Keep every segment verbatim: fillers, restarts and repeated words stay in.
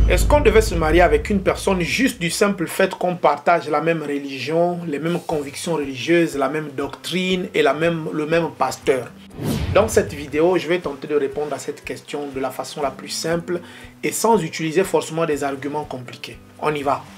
Est-ce qu'on devait se marier avec une personne juste du simple fait qu'on partage la même religion, les mêmes convictions religieuses, la même doctrine et la même, le même pasteur? Dans cette vidéo, je vais tenter de répondre à cette question de la façon la plus simple et sans utiliser forcément des arguments compliqués. On y va.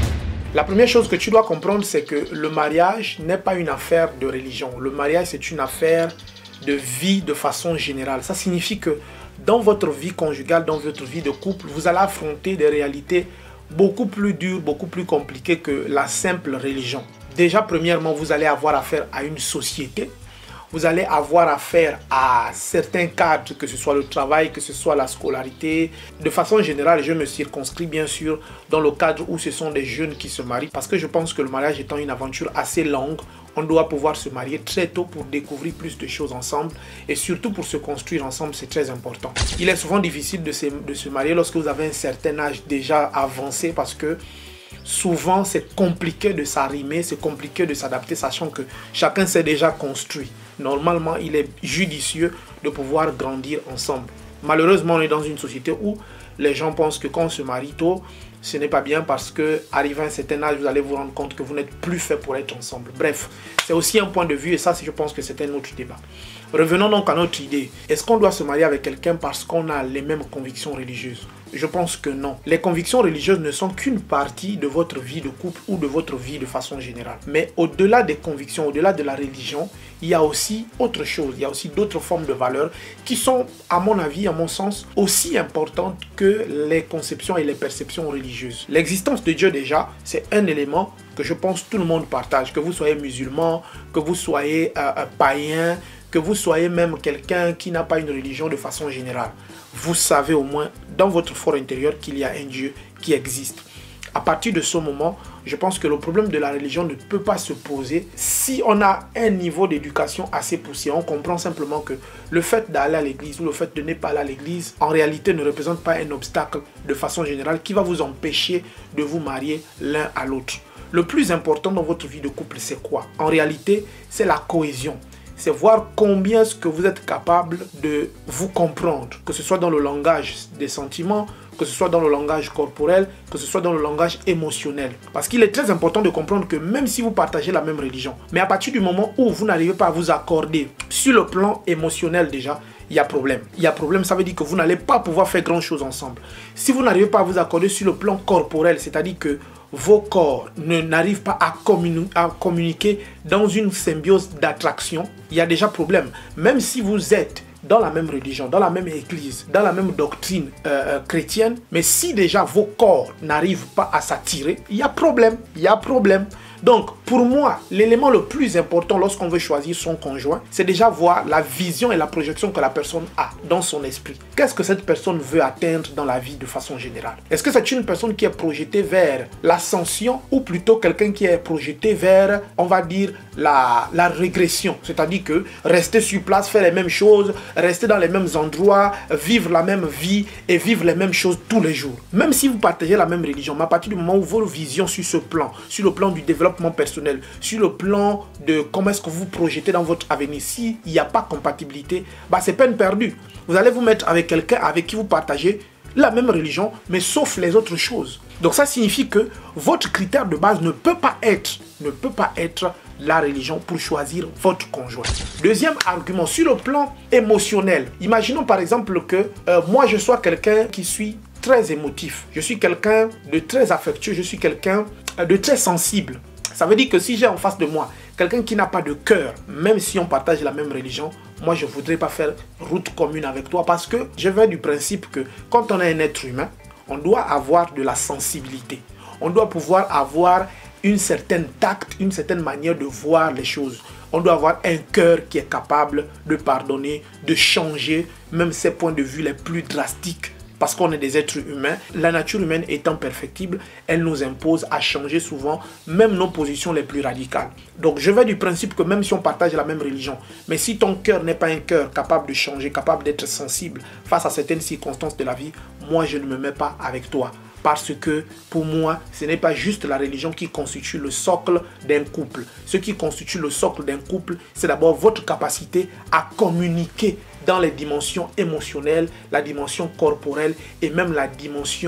La première chose que tu dois comprendre, c'est que le mariage n'est pas une affaire de religion. Le mariage, c'est une affaire de vie de façon générale. Ça signifie que dans votre vie conjugale, dans votre vie de couple, vous allez affronter des réalités beaucoup plus dures, beaucoup plus compliquées que la simple religion. Déjà, premièrement, vous allez avoir affaire à une société. Vous allez avoir affaire à certains cadres, que ce soit le travail, que ce soit la scolarité. De façon générale, je me circonscris bien sûr dans le cadre où ce sont des jeunes qui se marient. Parce que je pense que le mariage étant une aventure assez longue, on doit pouvoir se marier très tôt pour découvrir plus de choses ensemble. Et surtout pour se construire ensemble, c'est très important. Il est souvent difficile de se, de se marier lorsque vous avez un certain âge déjà avancé parce que souvent, c'est compliqué de s'arrimer, c'est compliqué de s'adapter, sachant que chacun s'est déjà construit. Normalement, il est judicieux de pouvoir grandir ensemble. Malheureusement, on est dans une société où les gens pensent que quand on se marie tôt, ce n'est pas bien parce que arrivé à un certain âge, vous allez vous rendre compte que vous n'êtes plus fait pour être ensemble. Bref, c'est aussi un point de vue et ça, je pense que c'est un autre débat. Revenons donc à notre idée. Est-ce qu'on doit se marier avec quelqu'un parce qu'on a les mêmes convictions religieuses? Je pense que non. Les convictions religieuses ne sont qu'une partie de votre vie de couple ou de votre vie de façon générale. Mais au-delà des convictions, au-delà de la religion, il y a aussi autre chose. Il y a aussi d'autres formes de valeurs qui sont, à mon avis, à mon sens, aussi importantes que les conceptions et les perceptions religieuses. L'existence de Dieu déjà, c'est un élément que je pense tout le monde partage. Que vous soyez musulman, que vous soyez euh, euh, païen, que vous soyez même quelqu'un qui n'a pas une religion de façon générale. Vous savez au moins dans votre fort intérieur qu'il y a un Dieu qui existe. À partir de ce moment, je pense que le problème de la religion ne peut pas se poser si on a un niveau d'éducation assez poussé. On comprend simplement que le fait d'aller à l'église ou le fait de ne pas aller à l'église, en réalité ne représente pas un obstacle de façon générale qui va vous empêcher de vous marier l'un à l'autre. Le plus important dans votre vie de couple, c'est quoi? En réalité, c'est la cohésion. C'est voir combien est-ce que vous êtes capable de vous comprendre, que ce soit dans le langage des sentiments, que ce soit dans le langage corporel, que ce soit dans le langage émotionnel. Parce qu'il est très important de comprendre que même si vous partagez la même religion, mais à partir du moment où vous n'arrivez pas à vous accorder sur le plan émotionnel déjà, il y a problème. Il y a problème, ça veut dire que vous n'allez pas pouvoir faire grand chose ensemble. Si vous n'arrivez pas à vous accorder sur le plan corporel, c'est-à-dire que vos corps ne n'arrivent pas à, communi à communiquer dans une symbiose d'attraction, il y a déjà problème. Même si vous êtes dans la même religion, dans la même église, dans la même doctrine euh, chrétienne, mais si déjà vos corps n'arrivent pas à s'attirer, il y a problème, il y a problème. Donc, pour moi, l'élément le plus important lorsqu'on veut choisir son conjoint, c'est déjà voir la vision et la projection que la personne a dans son esprit. Qu'est-ce que cette personne veut atteindre dans la vie de façon générale? Est-ce que c'est une personne qui est projetée vers l'ascension ou plutôt quelqu'un qui est projeté vers, on va dire, la, la régression? C'est-à-dire que rester sur place, faire les mêmes choses, rester dans les mêmes endroits, vivre la même vie et vivre les mêmes choses tous les jours. Même si vous partagez la même religion, mais à partir du moment où vos visions sur ce plan, sur le plan du développement personnel, sur le plan de comment est-ce que vous projetez dans votre avenir, s'il n'y a pas compatibilité, bah c'est peine perdue. Vous allez vous mettre avec quelqu'un avec qui vous partagez la même religion, mais sauf les autres choses. Donc ça signifie que votre critère de base ne peut pas être, ne peut pas être la religion pour choisir votre conjoint. Deuxième argument, sur le plan émotionnel, imaginons par exemple que euh, moi je sois quelqu'un qui suis très émotif, je suis quelqu'un de très affectueux, je suis quelqu'un de très sensible. Ça veut dire que si j'ai en face de moi quelqu'un qui n'a pas de cœur, même si on partage la même religion, moi je ne voudrais pas faire route commune avec toi parce que je vais du principe que quand on est un être humain, on doit avoir de la sensibilité. On doit pouvoir avoir une certaine tact, une certaine manière de voir les choses. On doit avoir un cœur qui est capable de pardonner, de changer même ses points de vue les plus drastiques. Parce qu'on est des êtres humains, la nature humaine étant perfectible, elle nous impose à changer souvent même nos positions les plus radicales. Donc je vais du principe que même si on partage la même religion, mais si ton cœur n'est pas un cœur capable de changer, capable d'être sensible face à certaines circonstances de la vie, moi je ne me mets pas avec toi. Parce que pour moi, ce n'est pas juste la religion qui constitue le socle d'un couple. Ce qui constitue le socle d'un couple, c'est d'abord votre capacité à communiquer dans les dimensions émotionnelles, la dimension corporelle et même la dimension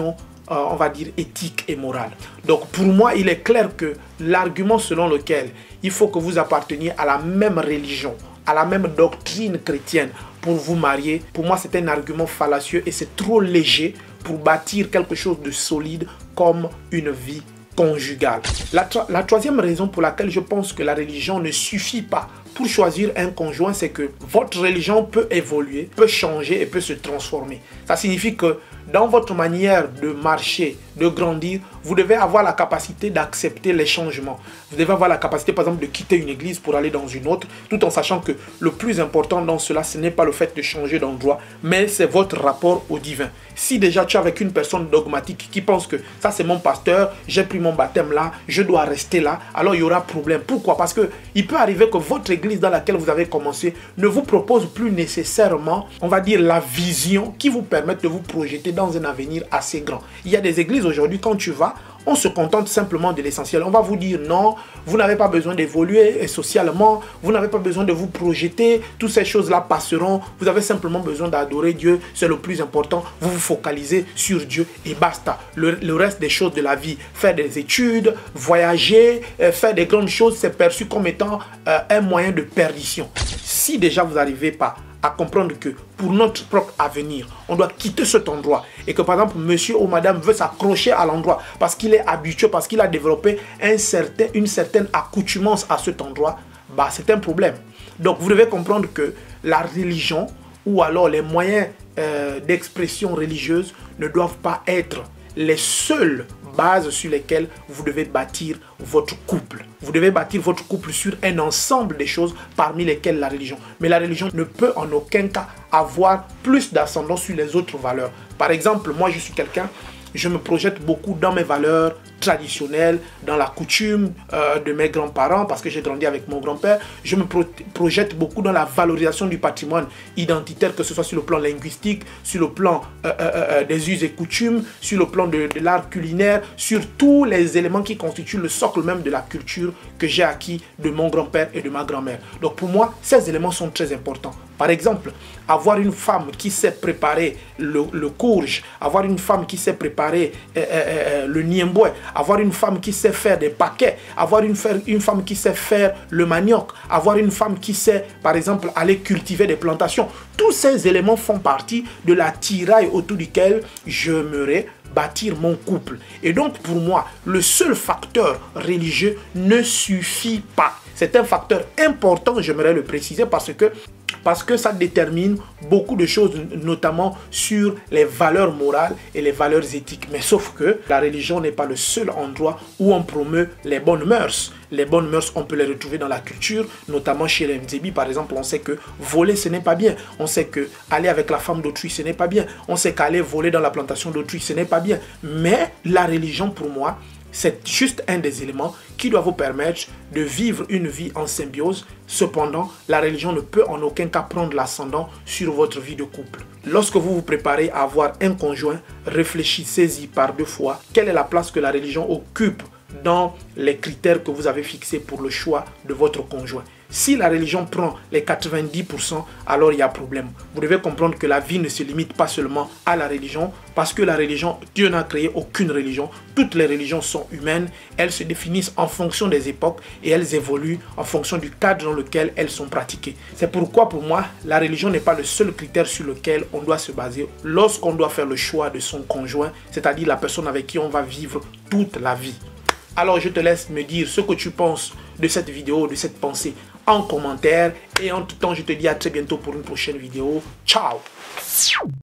euh, on va dire, éthique et morale. Donc pour moi, il est clair que l'argument selon lequel il faut que vous apparteniez à la même religion, à la même doctrine chrétienne pour vous marier, pour moi c'est un argument fallacieux et c'est trop léger pour bâtir quelque chose de solide comme une vie conjugale. La, la troisième raison pour laquelle je pense que la religion ne suffit pas pour choisir un conjoint, c'est que votre religion peut évoluer, peut changer et peut se transformer. Ça signifie que dans votre manière de marcher, de grandir, vous devez avoir la capacité d'accepter les changements. Vous devez avoir la capacité, par exemple, de quitter une église pour aller dans une autre, tout en sachant que le plus important dans cela, ce n'est pas le fait de changer d'endroit, mais c'est votre rapport au divin. Si déjà tu es avec une personne dogmatique qui pense que ça c'est mon pasteur, j'ai pris mon baptême là, je dois rester là, alors il y aura problème. Pourquoi? Parce que il peut arriver que votre église dans laquelle vous avez commencé ne vous propose plus nécessairement, on va dire, la vision qui vous permette de vous projeter dans un avenir assez grand. Il y a des églises aujourd'hui, quand tu vas, on se contente simplement de l'essentiel. On va vous dire non, vous n'avez pas besoin d'évoluer socialement, vous n'avez pas besoin de vous projeter, toutes ces choses-là passeront, vous avez simplement besoin d'adorer Dieu, c'est le plus important, vous vous focalisez sur Dieu et basta. Le, le reste des choses de la vie, faire des études, voyager, euh, faire des grandes choses, c'est perçu comme étant euh, un moyen de perdition. Si déjà vous n'arrivez pas à comprendre que pour notre propre avenir, on doit quitter cet endroit et que par exemple, monsieur ou madame veut s'accrocher à l'endroit parce qu'il est habitué, parce qu'il a développé un certain, une certaine accoutumance à cet endroit, bah, c'est un problème. Donc, vous devez comprendre que la religion ou alors les moyens euh, d'expression religieuse ne doivent pas être les seules bases sur lesquelles vous devez bâtir votre couple. Vous devez bâtir votre couple sur un ensemble de choses parmi lesquelles la religion. Mais la religion ne peut en aucun cas avoir plus d'ascendant sur les autres valeurs. Par exemple, moi je suis quelqu'un, je me projette beaucoup dans mes valeurs traditionnelles, dans la coutume euh, de mes grands-parents, parce que j'ai grandi avec mon grand-père. Je me pro projette beaucoup dans la valorisation du patrimoine identitaire, que ce soit sur le plan linguistique, sur le plan euh, euh, euh, des us et coutumes, sur le plan de, de l'art culinaire, sur tous les éléments qui constituent le socle même de la culture que j'ai acquis de mon grand-père et de ma grand-mère. Donc pour moi, ces éléments sont très importants. Par exemple, avoir une femme qui sait préparer le, le courge, avoir une femme qui sait préparer euh, euh, euh, le niemboué, avoir une femme qui sait faire des paquets, avoir une, une femme qui sait faire le manioc, avoir une femme qui sait, par exemple, aller cultiver des plantations. Tous ces éléments font partie de la tiraille autour duquel j'aimerais bâtir mon couple. Et donc, pour moi, le seul facteur religieux ne suffit pas. C'est un facteur important, j'aimerais le préciser, parce que Parce que ça détermine beaucoup de choses, notamment sur les valeurs morales et les valeurs éthiques. Mais sauf que la religion n'est pas le seul endroit où on promeut les bonnes mœurs. Les bonnes mœurs, on peut les retrouver dans la culture, notamment chez les Mzebi, par exemple. On sait que voler, ce n'est pas bien. On sait que aller avec la femme d'autrui, ce n'est pas bien. On sait qu'aller voler dans la plantation d'autrui, ce n'est pas bien. Mais la religion, pour moi, c'est juste un des éléments qui doit vous permettre de vivre une vie en symbiose. Cependant, la religion ne peut en aucun cas prendre l'ascendant sur votre vie de couple. Lorsque vous vous préparez à avoir un conjoint, réfléchissez-y par deux fois. Quelle est la place que la religion occupe dans les critères que vous avez fixés pour le choix de votre conjoint? Si la religion prend les quatre-vingt-dix pour cent, alors il y a problème. Vous devez comprendre que la vie ne se limite pas seulement à la religion, parce que la religion, Dieu n'a créé aucune religion. Toutes les religions sont humaines, elles se définissent en fonction des époques et elles évoluent en fonction du cadre dans lequel elles sont pratiquées. C'est pourquoi pour moi, la religion n'est pas le seul critère sur lequel on doit se baser lorsqu'on doit faire le choix de son conjoint, c'est-à-dire la personne avec qui on va vivre toute la vie. Alors je te laisse me dire ce que tu penses de cette vidéo, de cette pensée en commentaire. Et en tout temps, je te dis à très bientôt pour une prochaine vidéo. Ciao!